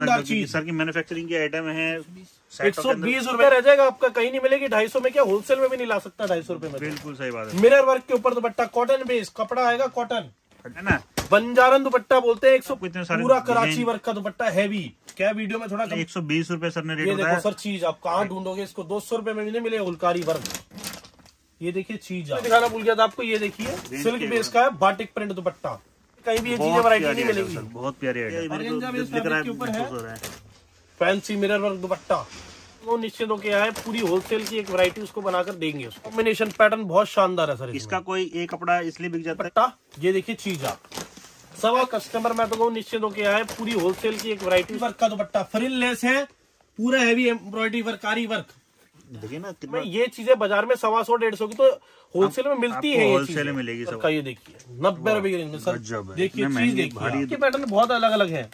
Sir की manufacturing की item है। 120 रुपए रह जाएगा आपका, कहीं नहीं मिलेगी। 250 में क्या, होलसेल में भी नहीं ला सकता 250 रुपए में। बिल्कुल सही बात है। मिरर वर्क के ऊपर दुपट्टा, कॉटन बेस कपड़ा आएगा, कॉटन है ना, बंजारन दुपट्टा बोलते हैं। 100 पूरा कराची डिजाइन। वर्क का दुपट्टा हैवी। क्या वीडियो में थोड़ा 120 रुपए सर ने रेट ये बताया। देखो सर, चीज आप कहाँ ढूंढोगे इसको, 200 रुपए में भी नहीं मिले हुलकारी वर्क। ये देखिए चीज आप दिखाना भूल गया था आपको। ये देखिए सिल्क बेस का है, बाटिक प्रिंट दुपट्टा। कहीं भी ये चीजें वैरायटी नहीं मिलेगी। बहुत प्यारी के ऊपर है फैंसी मिरर वर्क दुपट्टा। वो निश्चित होके आए, पूरी होलसेल की एक वैरायटी उसको बनाकर देंगे। उसको कॉम्बिनेशन पैटर्न बहुत शानदार है सर। इसका कोई एक कपड़ा इसलिए बिक जाता है। दुपट्टा ये देखिए चीज आप सवा कस्टमर, मैं तो कहूँ निश्चित होके आए, पूरी होलसेल की एक वैरायटी वर्क का दुपट्टा, फ्रिल लेस है, पूरा हैवी एम्ब्रॉयडरी वर्क, कारी वर्क। देखिए ना कितना, ये चीजें बाजार में 125-150 की तो होलसेल में मिलती है। होलसेल में मिलेगी सब। ये देखिए 90 रुपए की रेंज में सर। देखिए चीज देखिए, इसके पैटर्न बहुत अलग अलग है।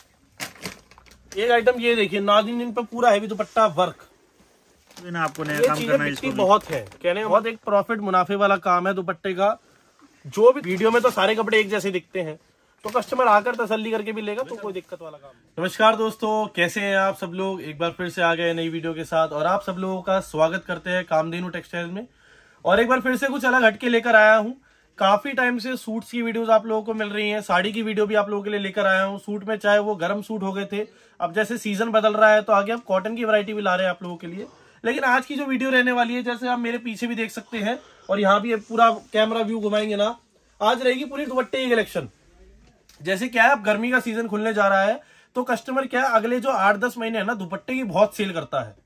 एक आइटम ये देखिए, नाज़नीन पे पूरा हैवी दुपट्टा वर्क। आपको नया काम करना है, इसको बहुत है कहने का, बहुत एक प्रॉफिट मुनाफे वाला काम है दुपट्टे का। जो भी वीडियो में तो सारे कपड़े एक जैसे दिखते हैं, तो कस्टमर आकर तसल्ली करके भी लेगा, तो कोई दिक्कत वाला काम नहीं। नमस्कार दोस्तों, कैसे हैं आप सब लोग। एक बार फिर से आ गए नई वीडियो के साथ, और आप सब लोगों का स्वागत करते हैं कामधेनु टेक्सटाइल में। और एक बार फिर से कुछ अलग हटके लेकर आया हूँ। काफी टाइम से सूट्स की वीडियोस आप लोगों को मिल रही हैं, साड़ी की वीडियो भी आप लोगों के लिए लेकर आया हूँ। सूट में चाहे वो गर्म सूट हो गए थे, अब जैसे सीजन बदल रहा है तो आगे अब कॉटन की वैरायटी भी ला रहे हैं आप लोगों के लिए। लेकिन आज की जो वीडियो रहने वाली है, जैसे आप मेरे पीछे भी देख सकते हैं, और यहाँ भी पूरा कैमरा व्यू घुमाएंगे ना, आज रहेगी पूरी दुपट्टे की कलेक्शन। जैसे क्या है, अब गर्मी का सीजन खुलने जा रहा है, तो कस्टमर क्या है, अगले जो 8-10 महीने है ना, दुपट्टे की बहुत सेल करता है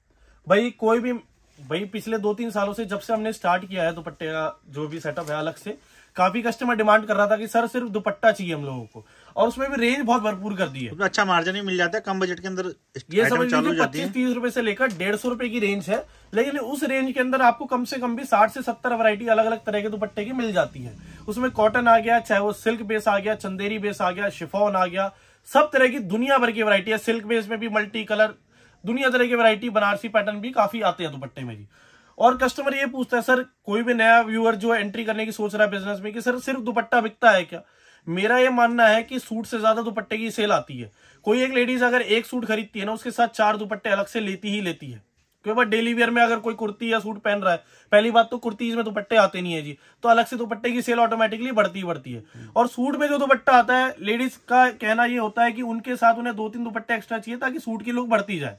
भाई पिछले 2-3 सालों से, जब से हमने स्टार्ट किया है दुपट्टे का जो भी सेटअप है अलग से, काफी कस्टमर डिमांड कर रहा था कि सर सिर्फ दुपट्टा चाहिए हम लोगों को, और उसमें भी रेंज बहुत भरपूर कर दी है। तो अच्छा मार्जिन भी मिल जाता है, कम बजट के अंदर ये समझ लीजिए 25-30 रुपए से लेकर 150 रुपए की रेंज है। लेकिन उस रेंज के अंदर आपको कम से कम भी 60 से 70 वैरायटी अलग अलग तरह के दुपट्टे की मिल जाती है। उसमें कॉटन आ गया, चाहे वो सिल्क बेस आ गया, चंदेरी बेस आ गया, शिफॉन आ गया, सब तरह की दुनिया भर की वैरायटी है। सिल्क बेस में भी मल्टी कलर दुनिया तरह की वैरायटी, बनारसी पैटर्न भी काफी आते हैं दुपट्टे में जी। और कस्टमर ये पूछता है, सर कोई भी नया व्यूअर जो एंट्री करने की सोच रहा है बिजनेस में, कि सर सिर्फ दुपट्टा बिकता है क्या। मेरा ये मानना है कि सूट से ज्यादा दुपट्टे की सेल आती है। कोई एक लेडीज अगर एक सूट खरीदती है ना, उसके साथ 4 दुपट्टे अलग से लेती है। क्योंकि डेली वेयर में अगर कोई कुर्ती या सूट पहन रहा है, पहली बात तो कुर्तीज में दुपट्टे आते नहीं है जी, तो अलग से दुपट्टे की सेल ऑटोमेटिकली बढ़ती है। और सूट में जो दुपट्टा आता है, लेडीज का कहना ये होता है कि उनके साथ उन्हें 2-3 दुपट्टे एक्स्ट्रा चाहिए, ताकि सूट की लुक बढ़ती जाए।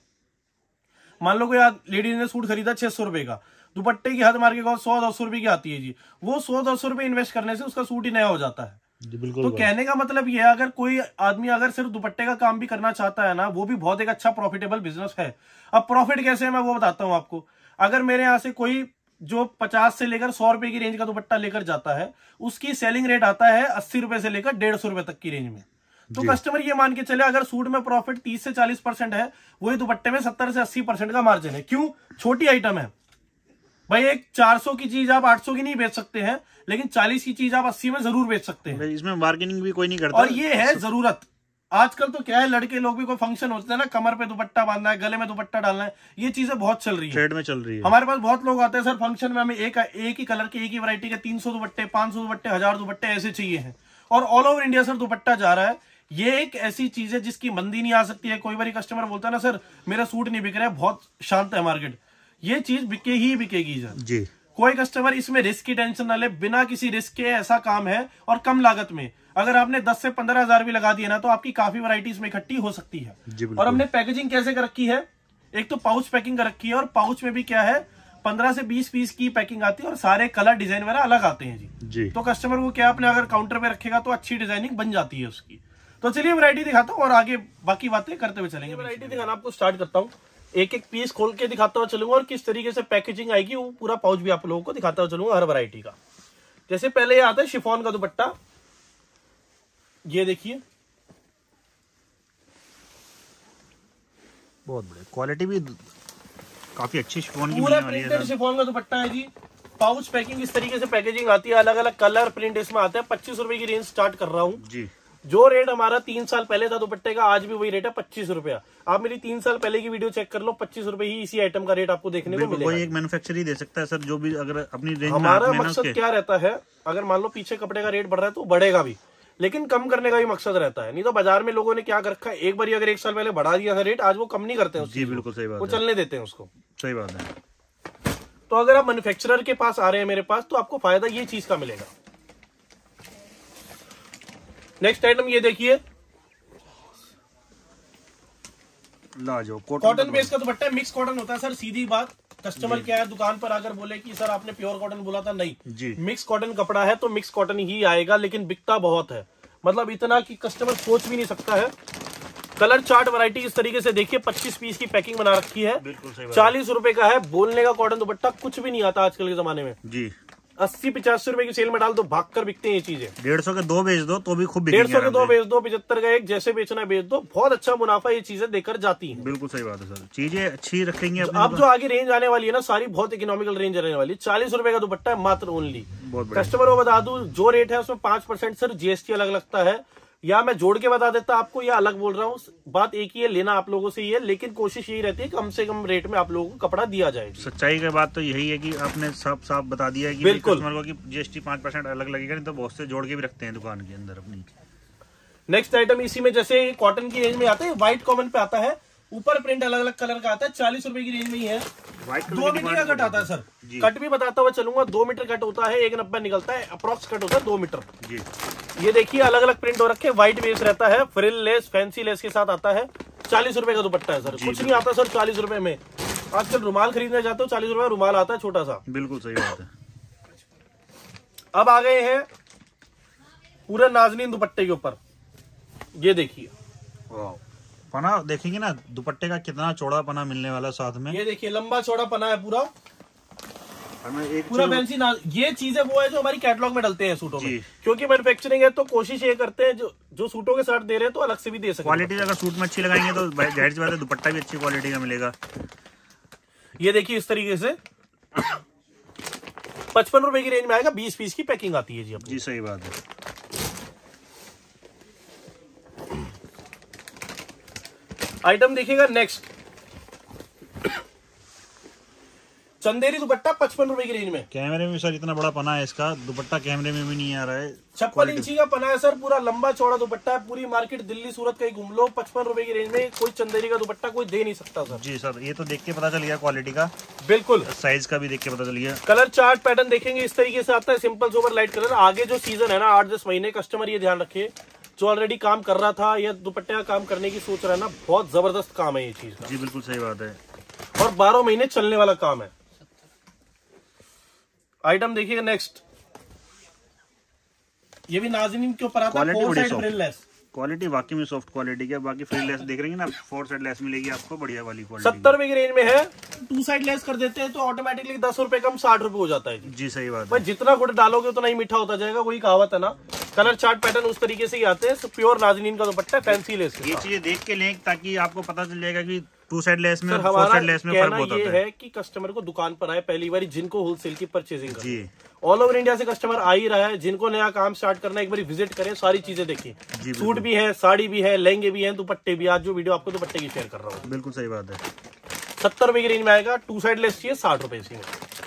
मान लो कोई लेडीज ने सूट खरीदा 600 रुपए का, दुपट्टे की हद मार के 100-200 रुपए की आती है जी, वो 100-200 रुपए इन्वेस्ट करने से उसका सूट ही नया हो जाता है। तो कहने का मतलब ये है, अगर कोई आदमी अगर सिर्फ दुपट्टे का काम भी करना चाहता है ना, वो भी बहुत एक अच्छा प्रॉफिटेबल बिजनेस है। अब प्रॉफिट कैसे है मैं वो बताता हूँ आपको। अगर मेरे यहाँ से कोई जो 50 से लेकर 100 रुपए की रेंज का दुपट्टा लेकर जाता है, उसकी सेलिंग रेट आता है 80 रुपए से लेकर 150 रुपए तक की रेंज में। तो कस्टमर ये मान के चले, अगर सूट में प्रॉफिट 30 से 40% है, वही दुपट्टे में 70 से 80% का मार्जिन है। क्यों? छोटी आइटम है भाई। एक 400 की चीज आप 800 की नहीं बेच सकते हैं, लेकिन 40 की चीज आप 80 में जरूर बेच सकते हैं। इसमें बार्गेनिंग भी कोई नहीं करता। और ये है जरूरत। आजकल तो क्या है, लड़के लोग भी कोई फंक्शन होता है ना, कमर पे दुपट्टा बांधना है, गले में दुपट्टा डालना है, ये चीजें बहुत चल रही है, ट्रेंड में चल रही है। हमारे पास बहुत लोग आते हैं, सर फंक्शन में हमें एक ही कलर के, एक ही वैरायटी के 300 दुपट्टे, 500 दुपट्टे, 1000 दुपट्टे ऐसे चाहिए हैं। और all over India sir dupatta जा रहा है। ये एक ऐसी चीज है जिसकी मंदी नहीं आ सकती है। कोई बार कस्टमर बोलता है ना, सर मेरा सूट नहीं बिक रहा है, बहुत शांत है मार्केट, ये चीज बिकेगी जी। कोई कस्टमर इसमें रिस्क की टेंशन ना ले, बिना किसी रिस्क के ऐसा काम है, और कम लागत में। अगर आपने 10 से 15 हजार भी लगा दिया ना, तो आपकी काफी वैरायटी इसमें इकट्ठी हो सकती है। और हमने पैकेजिंग कैसे कर रखी है, एक तो पाउच पैकिंग कर रखी है, और पाउच में भी क्या है 15 से 20 पीस की पैकिंग आती है, और सारे कलर डिजाइन वगैरह अलग आते हैं जी। तो कस्टमर को क्या, अपने अगर काउंटर पे रखेगा तो अच्छी डिजाइनिंग बन जाती है उसकी। तो चलिए वैरायटी दिखाता हूँ, और आगे बाकी बातें करते हुए चलेंगे। वैरायटी दिखाना आपको स्टार्ट करता हूँ, एक एक पीस खोल के दिखाता हुआ चलूंगा, और किस तरीके से पैकेजिंग आएगी वो पूरा पाउच भी आप लोगों को दिखाता हुआ चलूंगा हर वैरायटी का। जैसे पहले ये आता है शिफॉन का दुपट्टा, ये देखिए बहुत बढ़िया क्वालिटी भी काफी अच्छी शिफॉन की पूरा प्रिंटेड शिफॉन का दुपट्टा है जी। पाउच पैकिंग इस तरीके से पैकेजिंग आती है, अलग अलग कलर प्रिंट इसमें आते हैं। 25 रुपए की रेंज स्टार्ट कर रहा हूँ जी। जो रेट हमारा 3 साल पहले था दुपट्टे का, आज भी वही रेट है 25 रुपया। आप मेरी 3 साल पहले की वीडियो चेक कर लो, 25 रुपए ही इसी आइटम का रेट आपको देखने को मिलेगा। कोई एक मैन्युफैक्चरर ही दे सकता है सर, जो भी अगर अपनी रेंज। हमारा मकसद क्या रहता है, अगर मान लो पीछे कपड़े का रेट बढ़ रहा है तो बढ़ेगा भी, लेकिन कम करने का भी मकसद रहता है। नहीं तो बाजार में लोगों ने क्या कर रखा है, एक बार अगर 1 साल पहले बढ़ा दिया था रेट, आज वो कम नहीं करते हैं। जी बिल्कुल सही बात वो है, चलने देते हैं उसको। सही बात है। तो अगर आप मैन्युफैक्चरर के पास आ रहे हैं मेरे पास, तो आपको फायदा ये चीज का मिलेगा। नेक्स्ट आइटम ये देखिए, लाजो कॉटन बेस का दुपट्टा है, मिक्स कॉटन होता है सर। सीधी बात, कस्टमर क्या है, दुकान पर आकर बोले कि सर आपने प्योर कॉटन बोला था, नहीं जी, मिक्स कॉटन कपड़ा है तो मिक्स कॉटन ही आएगा, लेकिन बिकता बहुत है। मतलब इतना कि कस्टमर सोच भी नहीं सकता है। कलर चार्ट वैरायटी इस तरीके से देखिए, 25 पीस की पैकिंग बना रखी है, 40 रुपए का है। बोलने का कॉटन दुपट्टा कुछ भी नहीं आता आजकल के जमाने में जी। 80-85 रुपए की सेल में डाल दो, भाग कर बिकते हैं ये चीजें। 150 के 2 बेच दो तो भी खूब 150 के 2 बेच दो, 75 का एक, जैसे बेचना बेच दो, बहुत अच्छा मुनाफा ये चीजें देकर जाती हैं। बिल्कुल सही बात है सर, चीजें अच्छी रखेंगे। अब जो आगे रेंज आने वाली है ना, सारी बहुत इकोनॉमिकल रेंज आने वाली है। 40 रुपए का दुपट्टा है मात्र ओनली। कस्टमर को बता दूं, जो रेट है उसमें 5% सर जीएसटी अलग लगता है, या मैं जोड़ के बता देता आपको, या अलग बोल रहा हूँ। बात एक ही है, लेना आप लोगों से ही है, लेकिन कोशिश यही रहती है कम से कम रेट में आप लोगों को कपड़ा दिया जाए। सच्चाई की बात तो यही है कि आपने साफ साफ बता दिया है कि बिल्कुल कस्टमर को कि जीएसटी 5% अलग लगेगा, नहीं तो बहुत से जोड़ के भी रखते हैं दुकान के अंदर अपनी। नेक्स्ट आइटम इसी में, जैसे कॉटन की रेंज में आता है, व्हाइट कॉमन पे आता है, ऊपर प्रिंट अलग अलग कलर का आता है, 40 रुपए की रेंज में ही है। 2 मीटर का कट आता है सर, कट भी बताता हुआ चलूंगा। 2 मीटर कट होता है, 190 निकलता है, अप्रॉक्स कट होता है 2 मीटर जी। ये देखिए अलग अलग प्रिंट हो रखे, व्हाइट बेस रहता है, फ्रिल लेस, फैंसी लेस के साथ आता है। 40 रुपए का दुपट्टा है सर, कुछ नहीं आता सर 40 रुपए में। आजकल रुमाल खरीदने जाते हो, 40 रुपए रुमाल आता है छोटा सा। बिल्कुल सही बात है। अब आ गए हैं पूरा नाज़नीन दुपट्टे के ऊपर, ये देखिए पना देखेंगे ना, दुपट्टे का कितना चौड़ा पना मिलने वाला साथ में। ये देखिए लंबा चौड़ा पना है पूरा, एक पूरा फैंसी। ये चीजें वो है जो हमारी कैटलॉग में डलते हैं सूटों में, क्योंकि मैन्युफैक्चरिंग है तो कोशिश ये करते हैं जो सूटों के साथ दे रहे हैं तो अलग से भी दे सकते। क्वालिटी अगर सूट में अच्छी लगाएंगे तो जाहिर सी बात है दुपट्टा भी अच्छी क्वालिटी का मिलेगा। ये देखिए इस तरीके से 55 रुपए की रेंज में आएगा, 20 पीस की पैकिंग आती है जी अपनी। जी सही बात है। आइटम देखिएगा नेक्स्ट, चंदेरी दुपट्टा 55 रुपए की रेंज में। कैमरे में सर इतना बड़ा पना है इसका, दुपट्टा कैमरे में भी नहीं आ रहा है। 56 इंची का पना है सर, पूरा लंबा चौड़ा दुपट्टा है। पूरी मार्केट दिल्ली सूरत कहीं घूम लो, 55 रुपए की रेंज में कोई चंदेरी का दुपट्टा कोई दे नहीं सकता सर। जी सर, ये तो देख के पता चल गया क्वालिटी का, बिल्कुल साइज का भी देख के पता चल गया। कलर चार्ट पैटर्न देखेंगे इस तरीके से आता है, सिंपल सोबर लाइट कलर। आगे जो सीजन है ना 8-10 महीने, कस्टमर ये ध्यान रखिए, जो ऑलरेडी काम कर रहा था या दुपट्टे का काम करने की सोच रहा है ना, बहुत जबरदस्त काम है ये चीज का। जी बिल्कुल सही बात है, और 12 महीने चलने वाला काम है। आइटम देखिएगा नेक्स्ट, ये भी नाज़नीन के ऊपर आता है, 4 साइड फ्रिल लेस। क्वालिटी वाकई में सॉफ्ट क्वालिटी की है। बाकी फ्रिल लेस देख रही है ना, 4 साइड लेस मिलेगी आपको, बढ़िया वाली क्वालिटी। 70 रुपए की रेंज में है। 2 साइड लेस कर देते हैं तो ऑटोमेटिकली 10 रुपए कम 60 रुपए हो जाता है जी सही बात है। भाई जितना गुड़ डालोगे उतना ही मीठा होता जाएगा, वही कहावत है ना। कलर चार्ट पैटर्न उस तरीके से ही आते हैं। प्योर नाज़नीन का दुपट्टा, फैंसी लेस। ये चीजें देख के लें ताकि आपको पता चल जाएगा कि 2 साइड लेस में, 4 हमारा साइड लेस में फर्क होता ये है कि कस्टमर को दुकान पर आए पहली बार, जिनको होलसेल की परचेजिंग जी। ऑल ओवर इंडिया से कस्टमर आ ही रहा है, जिनको नया काम स्टार्ट करना है एक बार विजिट करें, सारी चीजें देखिए। सूट भी है, साड़ी भी है, लहंगे भी हैं, दुपट्टे भी। आज जो वीडियो आपको दुपट्टे की शेयर कर रहा हूँ, बिल्कुल सही बात है। 70 रुपए की रेंज में आएगा। 2 साइड लेस चाहिए 60 रुपए इसी में।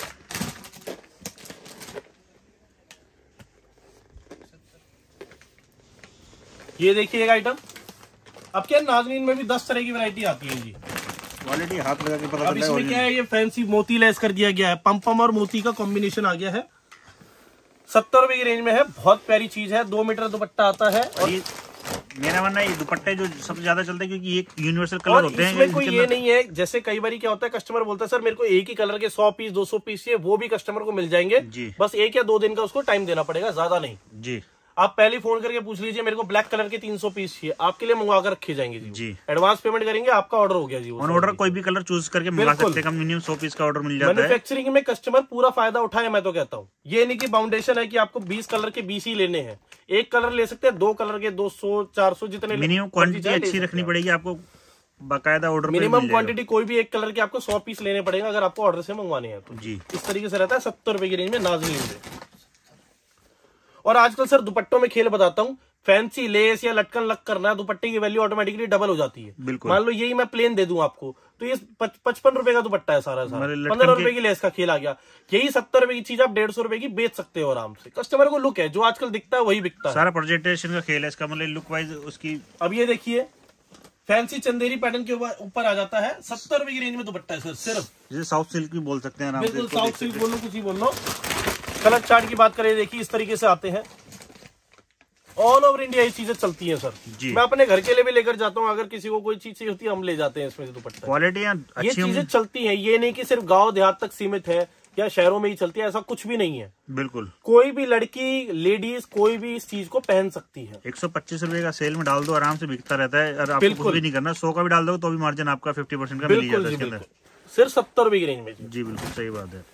ये देखिए एक आइटम, अब क्या नाज़नीन में भी 10 तरह की वैरायटी आती है जी। क्वालिटी हाथ लगा के पता अब इसमें क्या है, ये फैंसी मोती लेस कर दिया गया है, पम और मोती का कॉम्बिनेशन आ गया है। 70 रुपए की रेंज में है, बहुत प्यारी चीज है। 2 मीटर दुपट्टा आता है। और ये मेरा मानना है ये दुपट्टे जो सबसे ज्यादा चलते हैं, क्योंकि ये यूनिवर्सल कलर होते हैं। इसमें कोई ये नहीं है, जैसे कई बार क्या होता है, कस्टमर बोलता है सर मेरे को एक ही कलर के 100 पीस 200 पीस चाहिए, वो भी कस्टमर को मिल जाएंगे जी। बस 1 या 2 दिन का उसको टाइम देना पड़ेगा, ज्यादा नहीं जी। आप पहले फोन करके पूछ लीजिए मेरे को ब्लैक कलर के 300 पीस चाहिए, आपके लिए मंगवा कर रखे जाएंगे जी। एडवांस पेमेंट करेंगे, आपका ऑर्डर हो गया जी। ऑन ऑर्डर कोई भी कलर चूज करके मंगा सकते हैं, मिनिमम 100 पीस का ऑर्डर मिल जाता है। मैन्युफैक्चरिंग में कस्टमर पूरा फायदा उठाए, मैं तो कहता हूँ। ये नहीं कि बाउंडेशन है कि आपको 20 कलर के 20 ही लेने हैं, एक कलर ले सकते हैं, 2 कलर के 200 400 जितने। मिनिमम क्वांटिटी अच्छी रखनी पड़ेगी आपको, बाकायदा ऑर्डर मिनिमम क्वांटिटी कोई भी एक कलर के आपको 100 पीस लेने पड़ेगा अगर आपको ऑर्डर से मंगवाने हैं तो जी। इस तरीके से रहता है 70 रुपए की रेंज में नाज़नीन में। और आजकल सर दुपट्टों में खेल बताता हूँ, फैंसी लेस या लटकन लग करना है, दुपट्टे की वैल्यू ऑटोमेटिकली डबल हो जाती है। बिल्कुल। मान लो यही मैं प्लेन दे दूं आपको, तो ये 55 रुपए का दुपट्टा है सारा 15 रुपए की लेस का खेल आ गया। यही 70 रुपए की चीज आप 150 रुपए की बेच सकते हो आराम से। कस्टमर को लुक है, जो आजकल दिखता है वही बिकता है। सारा प्रेजेंटेशन का खेल है इसका, मतलब लुक वाइज उसकी। अब ये देखिए फैंसी चंदेरी पैटर्न के ऊपर आ जाता है, 70 रुपए की रेंज में दुपट्टा है सर, सिर्फ। जैसे साउथ सिल्क भी बोल सकते हैं आराम से। बिल्कुल साउथ सिल्क बोलो, कुछ ही बोल लो। कलर चार्ट की बात करें, देखिए इस तरीके से आते हैं। ऑल ओवर इंडिया ये चीजें चलती हैं सर जी। मैं अपने घर के लिए भी लेकर जाता हूँ, अगर किसी को कोई चीज चाहिए होती है हम ले जाते हैं इसमें से दुपट्टा। क्वालिटी ये चीजें चलती हैं, ये नहीं कि सिर्फ गांव देहात तक सीमित है या शहरों में ही चलती है, ऐसा कुछ भी नहीं है। बिल्कुल कोई भी लड़की, लेडीज, कोई भी इस चीज को पहन सकती है। 125 रुपए का सेल में डाल दो, आराम से बिकता रहता है। और आपको कुछ भी नहीं करना, 100 का भी डाल दो तो भी मार्जिन आपका 50% का मिल जाता है इसके अंदर। सिर्फ 70 रुपए की रेंज में जी बिल्कुल सही बात है।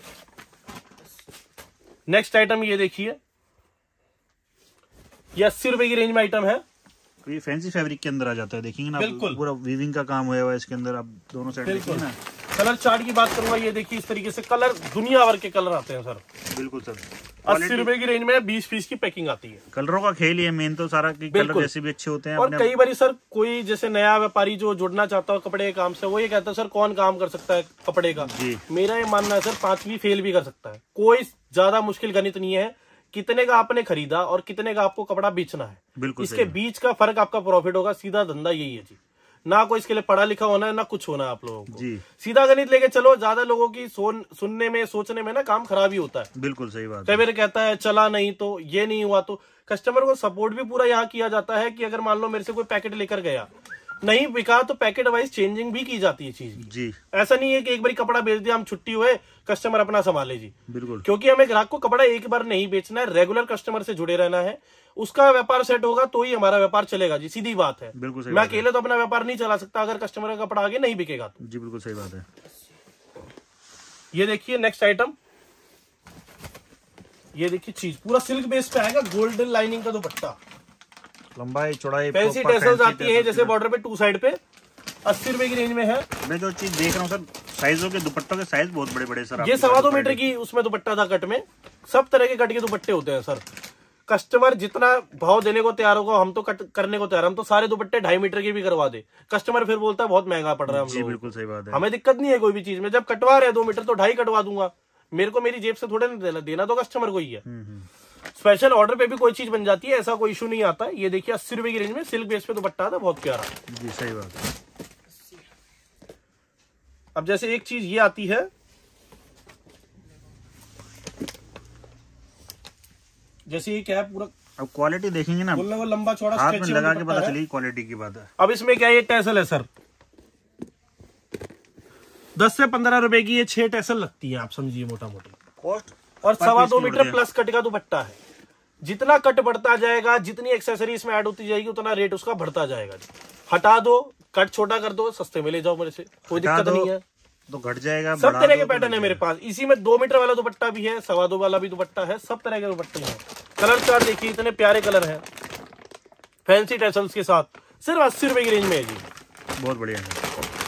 नेक्स्ट आइटम ये देखिए, ये 80 रुपए की रेंज में आइटम है। ये फैंसी फैब्रिक के अंदर आ जाता है, देखेंगे ना। बिल्कुल पूरा वीविंग का काम हुआ है इसके अंदर, आप दोनों साइड देखिए ना। कलर चार्ट की बात करूंगा, ये देखिए इस तरीके से कलर, दुनिया भर के कलर आते हैं सर। बिल्कुल सर। 80 रुपए की रेंज में 20 पीस की पैकिंग आती है। कलरों का खेल ही है मेन तो सारा, कि कलर जैसे भी अच्छे होते हैं। और कई बार सर कोई जैसे नया व्यापारी जो जुड़ना चाहता हो कपड़े के काम से, वो ये कहता है सर कौन काम कर सकता है कपड़े का। मेरा ये मानना है सर 5वीं फेल भी कर सकता है। कोई ज्यादा मुश्किल गणित नहीं है, कितने का आपने खरीदा और कितने का आपको कपड़ा बेचना है। बिल्कुल इसके बीच का फर्क आपका प्रॉफिट होगा। सीधा धंधा यही है जी, ना कोई इसके लिए पढ़ा लिखा होना है, ना कुछ होना है आप लोगों को जी। सीधा गणित लेके चलो। ज्यादा लोगों की सुनने में, सोचने में ना काम खराब ही होता है। बिल्कुल सही बात है। फिर कहता है चला नहीं तो, ये नहीं हुआ तो। कस्टमर को सपोर्ट भी पूरा यहाँ किया जाता है कि अगर मान लो मेरे से कोई पैकेट लेकर गया, नहीं बिका तो पैकेट वाइज चेंजिंग भी की जाती है चीज जी। ऐसा नहीं है कि एक बार कपड़ा बेच दिया, हम छुट्टी हुए, कस्टमर अपना संभाले जी। बिल्कुल, क्योंकि हमें ग्राहक को कपड़ा एक बार नहीं बेचना है, रेगुलर कस्टमर से जुड़े रहना है। उसका व्यापार सेट होगा तो ही हमारा व्यापार चलेगा जी, सीधी बात है। बिल्कुल सही। मैं अकेले तो अपना व्यापार नहीं चला सकता अगर कस्टमर का कपड़ा आगे नहीं बिकेगा तो। जी बिल्कुल सही बात है। ये देखिए नेक्स्ट आइटम, ये देखिए चीज पूरा सिल्क बेस पे आएगा, गोल्डन लाइनिंग का दुपट्टा, लंबाई चौड़ाई फैंसी टेसल्स आती है जैसे बॉर्डर पे 2 साइड पे। 80 रुपए की रेंज में है। मैं जो चीज देख रहा हूँ सर, साइजों के दुपट्टों के साइज बहुत बड़े बड़े सर। ये 2.25 मीटर की उसमें दुपट्टा था कट में। सब तरह के कट के दुपट्टे होते हैं सर। कस्टमर जितना भाव देने को तैयार होगा हम तो कट करने को तैयार। हम तो सारे दुपट्टे 2.5 मीटर के भी करवा दे, कस्टमर फिर बोलता है बहुत महंगा पड़ रहा है हम लोग। बिल्कुल सही बात है। हमें दिक्कत नहीं है कोई भी चीज में, जब कटवा रहे 2 मीटर तो 2.5 कटवा दूंगा। मेरे को मेरी जेब से थोड़े नहीं देना तो कस्टमर को ही है। स्पेशल ऑर्डर पे भी कोई चीज बन जाती है, ऐसा कोई इशू नहीं आता। ये देखिए 80 रुपए की रेंज में सिल्क बेस पे दुपट्टा था, बहुत प्यारा। जी सही बात है। अब जैसे एक चीज ये आती है, जैसे ये क्या है पूरा, अब क्वालिटी देखेंगे ना, वो लंबा चौड़ा हाथ में लगा के पता चलेगी क्वालिटी की बात है। अब इसमें क्या है, ये टैसल है सर, 10 से 15 रुपए की ये 6 टैसल लगती है, आप समझिए मोटा मोटी कॉस्ट। और 2.25 मीटर प्लस कट का दुपट्टा है। जितना कट बढ़ता जाएगा, जितनी एक्सेसरी इसमें ऐड होती जाएगी, उतना रेट उसका बढ़ता जाएगा। हटा दो, कट छोटा कर दो, सस्ते में ले जाओ मेरे से, कोई दिक्कत नहीं है, तो घट जाएगा। सब तरह के पैटर्न है मेरे पास। इसी में 2 मीटर वाला दुपट्टा भी है, 2.25 वाला भी दुपट्टा है, सब तरह के दुपट्टे हैं। कलर चार्ट देखिए, इतने प्यारे कलर हैं फैंसी टैसल्स के साथ, सिर्फ 80 रुपए की रेंज में है जी। बहुत बढ़िया है।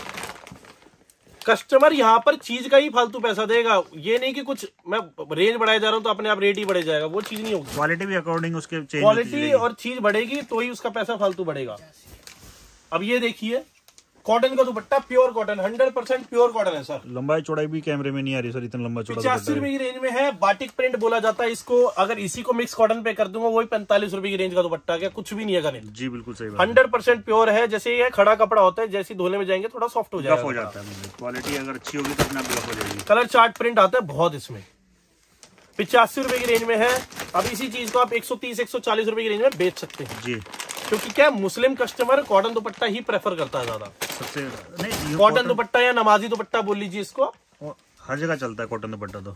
कस्टमर यहाँ पर चीज का ही फालतू पैसा देगा, ये नहीं कि कुछ मैं रेंज बढ़ाया जा रहा हूँ तो अपने आप रेट ही बढ़ जाएगा, वो चीज नहीं होगी। क्वालिटी भी अकॉर्डिंग उसके क्वालिटी और चीज बढ़ेगी तो ही उसका पैसा फालतू बढ़ेगा। अब ये देखिए कॉटन का dupatta, pure cotton, 100% pure cotton है सर। लंबाई चौड़ाई भी कैमरे में नहीं आ रही सर, इतना लंबा चौड़ा। 85 रुपए की रेंज में है, बाटिक प्रिंट बोला जाता है इसको। अगर इसी को मिक्स कॉटन पे कर दूंगा वही 45 रुपए की रेंज का दुपट्टा, क्या कुछ भी नहीं है गणित। जी बिल्कुल सही बात। 100% प्योर है। जैसे ये खड़ा कपड़ा होता है, जैसे धोने में जाएंगे थोड़ा सॉफ्ट हो जाएगा। क्वालिटी अगर अच्छी होगी तो अपने आप हो जाएगी। कलर चार्ट प्रिंट आता है बहुत इसमें, 85 रुपए की रेंज में है। अब इसी चीज को आप 130-140 रुपए की रेंज में बेच सकते हैं जी, क्योंकि क्या मुस्लिम कस्टमर कॉटन दुपट्टा ही प्रेफर करता है ज्यादा। सबसे नहीं, कॉटन दुपट्टा या नमाजी दुपट्टा बोल लीजिए इसको, हर जगह चलता है कॉटन दुपट्टा। तो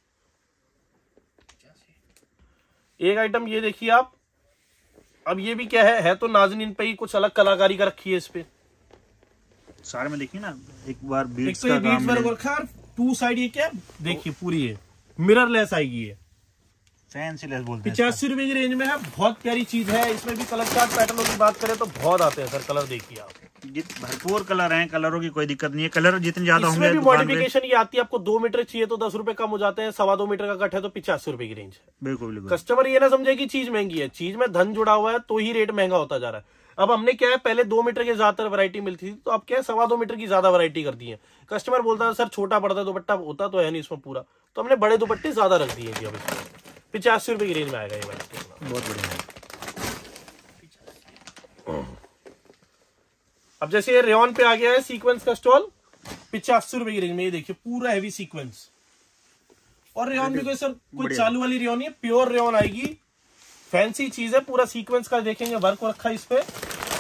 एक आइटम ये देखिए आप, अब ये भी क्या है तो नाज़नीन पे ही कुछ अलग कलाकारी का रखी है इस पे। सारे में देखिए ना, एक बार बीट्स का काम है, 2 साइड ये क्या देखिए पूरी है मिरर लेस आएगी, ये फैंसी लेस बोलते हैं। 85 रुपए की रेंज में है, बहुत प्यारी चीज है। इसमें भी कलर चार्ट पैटर्नों की बात करें तो बहुत आते हैं सर कलर, देखिए आप। भरपूर कलर हैं, कलरों की कोई दिक्कत नहीं है। कलर जितने ज्यादा होंगे इसमें भी मॉडिफिकेशन ये आती है। आपको 2 मीटर चाहिए तो 10 रुपए कम हो जाते हैं, 2.25 मीटर का कट है तो 85 रुपए की रेंज है। बिल्कुल बिल्कुल। कस्टमर ये ना समझे कि चीज महंगी है, चीज में धन जुड़ा हुआ है तो ही रेट महंगा होता जा रहा है। अब हमने क्या है, पहले 2 मीटर की ज्यादातर वैरायटी मिलती थी, तो अब क्या है 2.25 मीटर की ज्यादा वैरायटी कर दी है। कस्टमर बोलता है सर छोटा पड़ता है दुपट्टा, होता तो है नहीं इसमें पूरा, तो हमने बड़े दुपट्टे ज्यादा रख दिए जी। अब इसमें 85 रुपए की रेंज में आएगा ये वैरायटी। बहुत बढ़िया। अब जैसे ये रेयन पे आ गया है सीक्वेंस का स्टॉल 85 रुपए की रेंज में। ये देखिए पूरा हैवी सीक्वेंस, और रेयन भी कोई सर कोई चालू वाली रेयन नहीं है, प्योर रेयन आएगी। फैंसी चीज है, पूरा सीक्वेंस का देखेंगे वर्क रखा है इस पे।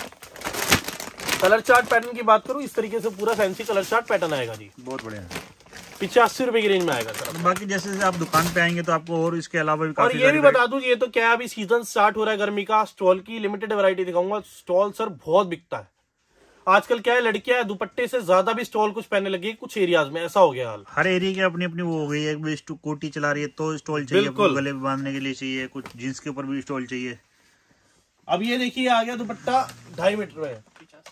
कलर चार्ट पैटर्न की बात करूं, इस तरीके से पूरा फैंसी कलर चार्ट पैटर्न आएगा जी। बहुत बढ़िया। 85 रुपए की रेंज में आएगा सर। बाकी जैसे आप दुकान पे आएंगे तो आपको और इसके अलावा भी और ये भी बता दूं, ये तो क्या अभी सीजन स्टार्ट हो रहा है गर्मी का, स्टॉल की लिमिटेड वैरायटी दिखाऊंगा। स्टॉल सर बहुत बिकता है आजकल। क्या है, लड़कियां दुपट्टे से ज्यादा भी स्टॉल कुछ पहनने लगी कुछ एरियाज में, ऐसा हो गया हाल। हर एरिया की अपनी अपनी वो हो गई है। कोटी चला रही है तो स्टॉल चाहिए, गले में बांधने के लिए चाहिए, कुछ जींस के ऊपर भी स्टॉल चाहिए। अब ये देखिए आ गया दुपट्टा 2.5 मीटर में,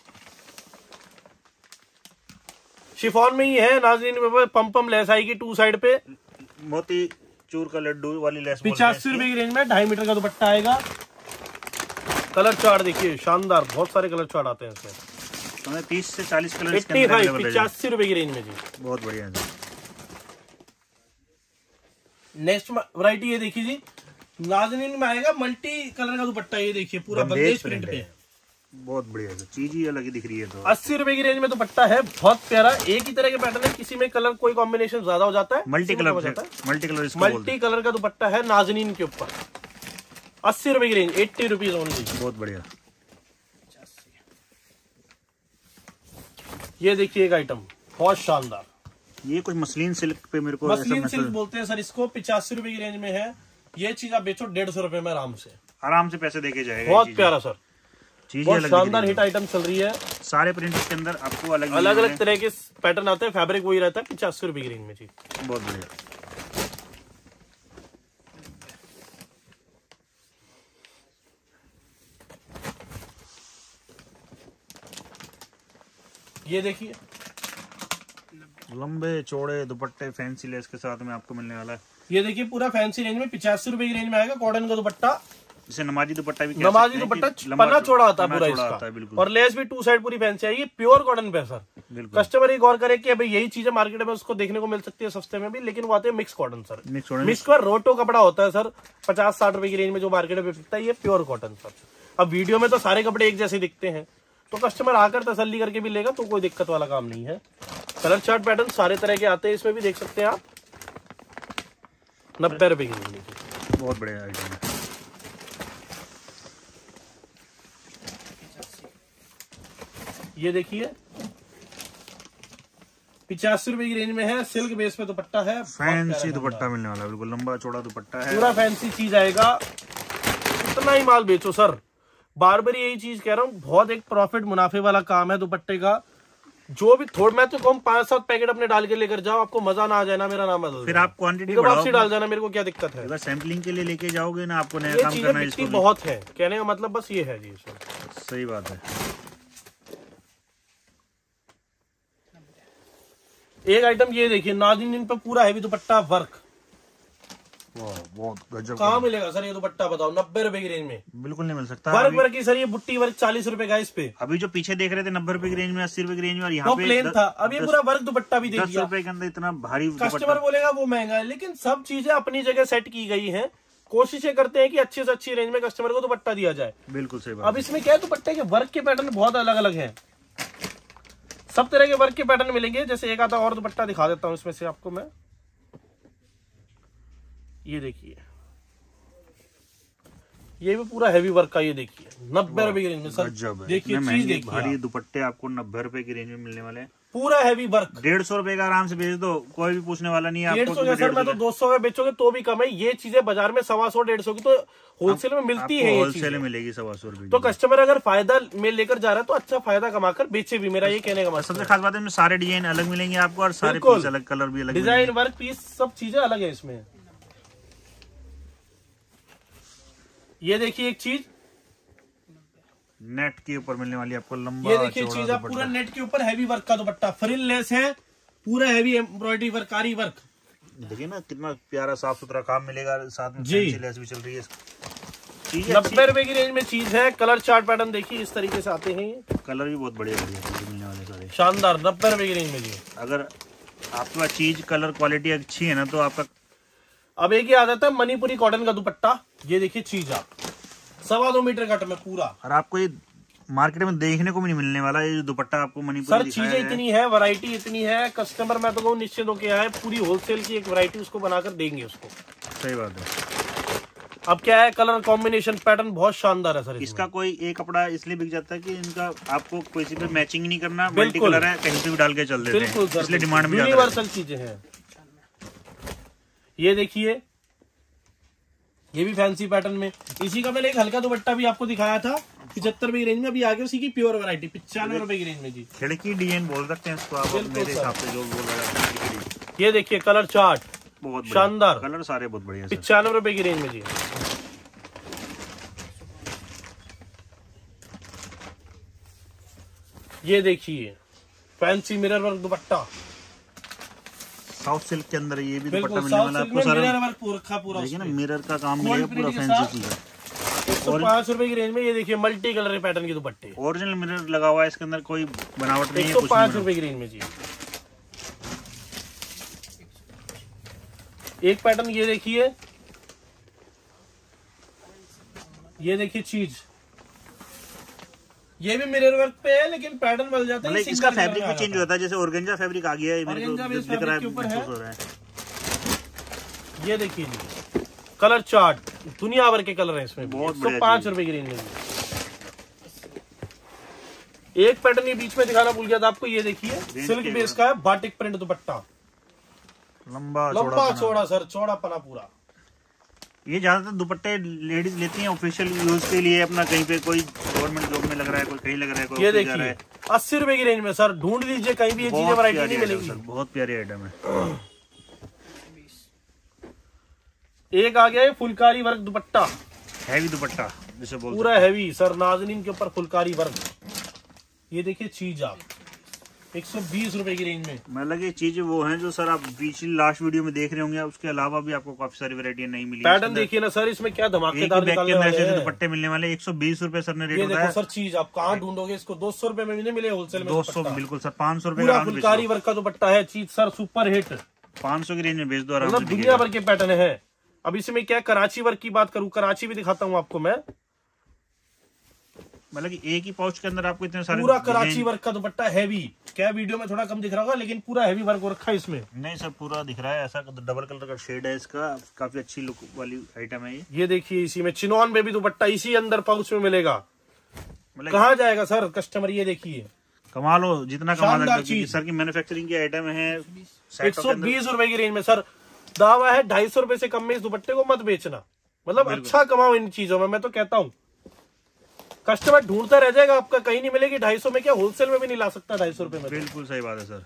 शिफॉन में ही है नाज़रीन। पम लेस आएगी 2 साइड पे, मोती चूर का लड्डू वाली लेस। 85 रुपए की रेंज में 2.5 मीटर का दुपट्टा आएगा। कलर चार्ट देखिए शानदार, बहुत सारे कलर चार्ट आते हैं इसमें। 30 से 40 कलर। 85 रुपए की रेंज में जी। बहुत बढ़िया है। नेक्स्ट वैरायटी ये देखिए जी, नाज़रीन में आएगा मल्टी कलर का दुपट्टा। ये देखिए पूरा बंदेज प्रिंट पे, बहुत बढ़िया है। चीज ही अलग ही दिख रही है। तो 80 रुपए की रेंज में दुपट्टा है, बहुत प्यारा। एक ही तरह के पैटर्न है, किसी में कलर कोई कॉम्बिनेशन ज्यादा हो जाता है, मल्टी कलर का दुपट्टा है नाज़रीन के ऊपर। 80 रुपए की रेंज, 80 रुपीज ओनली। बहुत बढ़िया। ये देखिए एक आइटम बहुत शानदार, ये कुछ मसलिन सिल्क पे मेरे को मसलिन सिल्क बोलते हैं सर इसको। 85 रुपए की रेंज में है ये चीज। आप बेचो 150 रुपए में आराम से पैसे देके जाएगा। बहुत प्यारा सर, चीज बहुत शानदार हिट आइटम चल रही है। सारे प्रिंट के अंदर आपको अलग अलग तरह के पैटर्न आते हैं, फैब्रिक वही रहता है। 85 रुपए की रेंज में जी। बहुत बढ़िया। ये देखिए लंबे चौड़े दुपट्टे फैंसी लेस के साथ में आपको मिलने वाला है। ये देखिए पूरा फैंसी रेंज में 85 रुपए की रेंज में आएगा। कॉटन का दुपट्टा, इसे नमाजी दुपट्टा भी नमाजी दुपट्टा पन्ना चौड़ा आता है पूरा इसका, और लेस भी 2 साइड पूरी फैंसी आएगी। प्योर कॉटन पे सर। कस्टमर ये गौर करे कि अभी यही चीजें मार्केट में उसको देखने को मिल सकती है सस्ते में भी, लेकिन वो आते हैं मिक्स कॉटन सर। मिक्स का रोटो कपड़ा होता है सर, 50-60 रुपए की रेंज में जो मार्केट में बिकता है, ये प्योर कॉटन सर। अब वीडियो में तो सारे कपड़े एक जैसे दिखते हैं, तो कस्टमर आकर तसल्ली करके भी लेगा तो कोई दिक्कत वाला काम नहीं है। कलर चार्ट पैटर्न सारे तरह के आते हैं, इसमें भी देख सकते हैं आप। 90 रुपए की रेंज। बहुत बढ़िया आइटम है। ये देखिए 85 रुपए की रेंज में है, सिल्क बेस पे दुपट्टा है, फैंसी दुपट्टा मिलने वाला है, बिल्कुल लंबा चौड़ा दुपट्टा है, पूरा फैंसी चीज आएगा। इतना ही माल बेचो सर, बार बार यही चीज कह रहा हूँ, बहुत एक प्रॉफिट मुनाफे वाला काम है दुपट्टे का। जो भी थोड़ा, मैं तो कहूँ 5-7 पैकेट अपने डाल के लेकर जाओ, आपको मजा ना आ जाए ना, मेरा नाम बदल फिर आप क्वांटिटी वापसी डाल जाना, मेरे को क्या दिक्कत है। अगर सैम्पलिंग के लिए लेके जाओगे ना, आपको नया काम करना है। इसको बहुत है, कहने का मतलब बस ये है जी। सही बात है। एक आइटम ये देखिए, नाज़रीन पे पूरा हैवी दुपट्टा वर्क, बहुत गजब। कहाँ मिलेगा सर ये दुपट्टा, बताओ। 90 रुपए की रेंज में बिल्कुल नहीं मिल सकता। वर्क की सर, ये बुट्टी वर्क 40 रुपए का इस पे। अभी जो पीछे देख रहे थे 90 रुपए की रेंज में, 80 रुपए की रेंज में, और यहाँ पे प्लेन था। अब ये पूरा वर्क दुपट्टा भी दे दिया। 10 रुपए के अंदर इतना भारी। कस्टमर बोलेगा वो महंगा है, लेकिन सब चीजें अपनी जगह सेट की गई है। कोशिशें करते हैं कि अच्छी से अच्छी रेंज में कस्टमर को दुपट्टा दिया जाए। बिल्कुल सही बात। अब इसमें क्या है, दुपट्टे के वर्क के पैटर्न बहुत अलग अलग है, सब तरह के वर्क के पैटर्न मिलेंगे। जैसे एक आता और दुपट्टा दिखा देता हूं इसमें से आपको मैं। ये देखिए, ये भी पूरा हैवी वर्क का। ये देखिए 90 रुपए की रेंज में सर। देखिए चीज देखिए, भारी दुपट्टे आपको 90 रुपए की रेंज में मिलने वाले हैं। पूरा हैवी वर्क। 150 रुपए का आराम से बेच दो, कोई भी पूछने वाला नहीं है आपको। 150 सर, मैं तो 200 में बेचोगे तो भी कम है। ये चीजें बाजार में 125-150 की तो होलसेल में मिलती है। होलसेल में मिलेगी 125 रुपए। तो कस्टमर अगर फायदा में लेकर जा रहा है तो अच्छा फायदा कमाकर बेचे भी, मेरा ये कहने का मतलब। सबसे खास बात है, सारे डिजाइन अलग मिलेंगे आपको, और सारे पीस अलग, कलर भी अलग, डिजाइन वर्क पीस सब चीजें अलग है इसमें। ये देखिए एक चीज नेट के ऊपर मिलने वाली आपको लंबा, ये देखिए चीज आप पूरा नेट के ऊपर हैवी वर्क का दुपट्टा, फ्रिल लेस है, पूरा हैवी एम्ब्रॉयडरी वर्क, कारी वर्क। देखिए ना कितना प्यारा साफ सुथरा काम मिलेगा, साथ में फैंसी लेस भी चल रही है। 90 रुपए की रेंज में चीज है। कलर चार्ट पैटर्न देखिए इस तरीके से आते हैं, कलर भी बहुत बढ़िया मिलने वाले सारे शानदार। 90 रुपए की रेंज में जी। अगर आपके पास चीज कलर क्वालिटी अच्छी है ना तो आपका। अब एक ही आदत है मणिपुरी कॉटन का दुपट्टा, ये देखिए चीज आप 2.25 मीटर कट में पूरा, और आपको ये मार्केट में देखने को भी नहीं मिलने वाला ये जो दुपट्टा आपको मणिपुरी सर। चीजें इतनी है, वैरायटी इतनी है, कस्टमर मैं तो कहूँ निश्चित होके आए, पूरी होलसेल की एक वैरायटी उसको बनाकर देंगे उसको। सही बात है। अब क्या है, कलर कॉम्बिनेशन पैटर्न बहुत शानदार है सर। इसका कोई एक कपड़ा इसलिए बिक जाता है कि इनका आपको किसी पे मैचिंग नहीं करना, मल्टी कलर है, कहीं पे भी डाल के चल देते हैं, इसलिए डिमांड भी यूनिवर्सल चीजें हैं। ये देखिए ये भी फैंसी पैटर्न में, इसी का मैंने एक हल्का दुपट्टा भी आपको दिखाया था 75 रुपए की रेंज में, अभी आगे उसी की प्योर वैरायटी 95 रुपए की रेंज में जी। खिड़की डिजाइन बोल सकते हैं इसको आप, मेरे हिसाब से जो बोल रहे हैं। ये देखिए कलर चार्ट बहुत शानदार, कलर सारे बहुत बढ़िया, 95 रुपए की रेंज में जी। ये देखिए fancy mirror work dupatta, south silk के अंदर ये भी दुपट्टा बिल्कुल मिलने वाला है आपको सारा। मिरर वर्क पूरा देखिए ना मिरर का काम मिलेगा पूरा फैंसी चीज है। 105 रुपए की रेंज में ये देखिए मल्टी कलर पैटर्न के दुपट्टे, ओरिजिनल मिरर लगा हुआ है, इसके अंदर कोई बनावट नहीं है। 105 रुपए की रेंज में जी। एक पैटर्न ये देखिए, ये देखिए चीज, ये भी मिरर वर्क पे है लेकिन पैटर्न बदल जाता है, इसका फैब्रिक भी चेंज होता है, जैसे ऑर्गेंजा फैब्रिक आ गया है, मेरे को दिख रहा है। ये देखिए जी कलर चार्ट, दुनिया भर के कलर है इसमें, बहुत 105 रुपए की रेंज में। एक पैटर्न ये बीच में दिखाना भूल गया था आपको, ये देखिए सिल्क बेस का है, बाटिक प्रिंट दुपट्टा, लंबा चौड़ा सर, चौड़ा पना पूरा। ये ज्यादातर दुपट्टे लेडीज लेती हैं ऑफिशियल यूज के लिए, अपना कहीं पे कोई गवर्नमेंट जॉब में लग रहा है, कोई कहीं लग रहा है, कोई ये देखिए 80 रुपए की रेंज में सर, ढूंढ लीजिए कहीं भी ये चीजें, वैरायटी नहीं मिलेगी। बहुत प्यारी आइटम है। एक आ गया है फुलकारी वर्क दुपट्टा, हैवी दुपट्टा जिसे बोलते पूरा हैवी सर, नाज़नीन के ऊपर फुलकारी वर्क। ये देखिए चीज आप 120 रुपए की रेंज में। मतलब ये चीजें वो हैं जो सर आप पिछली लास्ट वीडियो में देख रहे होंगे, उसके अलावा भी आपको काफी सारी वैरायटी नहीं मिली। पैटर्न देखिए ना सर, इसमें क्या धमाकेदार निकालने वाले हैं। दुपट्टे मिलने वाले 120 रुपए सर ने रेट बताया। देखो सर चीज आप कहाँ ढूंढोगे इसको, 200 रुपए में भी नहीं मिले होलसेल में। 200 बिल्कुल सर, 500 रुपए पूरा फुलकारी वर्क का दुपट्टा है, चीज सर सुपर हिट, 500 की रेंज में बेच दो, मतलब दुनिया भर के पैटर्न है। अब इसमें क्या कराची वर्क की बात करूँ, कराची भी दिखाता हूँ आपको मैं, मतलब कि एक ही पाउच के अंदर आपको इतने सारे पूरा कराची वर्क का दुपट्टा हैवी, क्या वीडियो में थोड़ा कम दिख रहा होगा लेकिन पूरा हैवी वर्क हो रखा है इसमें। नहीं सर पूरा दिख रहा है, ऐसा डबल कलर का शेड है इसका, काफी अच्छी लुक वाली आइटम है ये देखिए इसी में चिनॉन बेबी दुपट्टा इसी अंदर पाउच में मिलेगा, मतलब कहाँ जाएगा सर कस्टमर। ये देखिए कमा लो जितना कमा सकते हो, सर की मैन्युफैक्चरिंग की आइटम है। 120 रुपए की रेंज में सर, दावा है 250 रुपए से कम में इस दुपट्टे को मत बेचना, मतलब अच्छा कमाओ इन चीजों में, मैं तो कहता हूँ। कस्टमर ढूंढता रह जाएगा, आपका कहीं नहीं मिलेगी 250 में, क्या होलसेल में भी नहीं ला सकता 250 रुपए में। बिल्कुल सही बात है सर।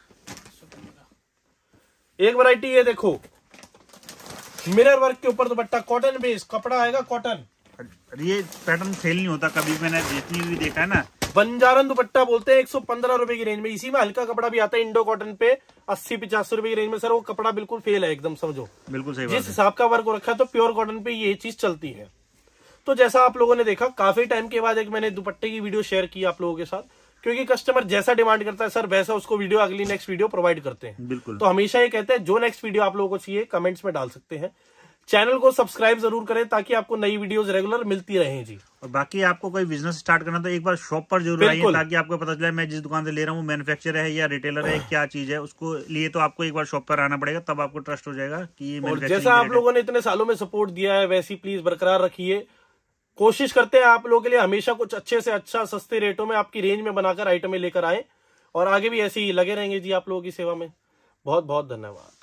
एक वैरायटी ये देखो, मिरर वर्क के ऊपर दुपट्टा, कॉटन बेस कपड़ा आएगा, कॉटन। ये पैटर्न फेल नहीं होता कभी, मैंने जितनी भी देखा है ना। बंजारन दुपट्टा बोलते हैं, 115 रुपए की रेंज में। इसी में हल्का कपड़ा भी आता है इंडो कॉटन पे, 80-85 रुपए की रेंज में सर। वो कपड़ा बिल्कुल फेल है एकदम, समझो बिल्कुल सही बात। जिस हिसाब का वर्क हो रखा है तो प्योर कॉटन पे ये चीज चलती है। तो जैसा आप लोगों ने देखा, काफी टाइम के बाद एक मैंने दुपट्टे की वीडियो शेयर की आप लोगों के साथ, क्योंकि कस्टमर जैसा डिमांड करता है सर वैसा उसको वीडियो अगली नेक्स्ट वीडियो प्रोवाइड करते हैं। बिल्कुल। तो हमेशा ये कहते हैं जो नेक्स्ट वीडियो आप लोगों को चाहिए कमेंट्स में डाल सकते हैं। चैनल को सब्सक्राइब जरूर करें ताकि आपको नई वीडियोस रेगुलर मिलती रहें जी। और बाकी आपको कोई बिजनेस स्टार्ट करना तो एक बार शॉप पर जरूर आइए, ताकि आपको पता चले मैं जिस दुकान से ले रहा हूँ मैन्युफैक्चरर है या रिटेलर है, क्या चीज है। उसको लिए तो आपको एक बार शॉप पर आना पड़ेगा, तब आपको ट्रस्ट हो जाएगा कि और जैसा आप लोगों ने इतने सालों में सपोर्ट दिया है वैसी प्लीज बरकरार रखिए। कोशिश करते हैं आप लोगों के लिए हमेशा कुछ अच्छे से अच्छा सस्ते रेटों में आपकी रेंज में बनाकर आइटमें लेकर आए, और आगे भी ऐसे ही लगे रहेंगे जी आप लोगों की सेवा में। बहुत बहुत धन्यवाद।